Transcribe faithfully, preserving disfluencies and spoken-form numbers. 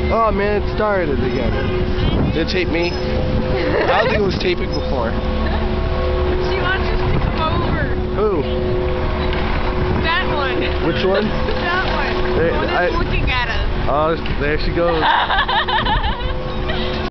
Oh man, it started again. Did it tape me? I don't think it was taping before. She wants us to come over. Who? That one. Which one? That one. There, the one that's I, looking at us. Oh, there she goes.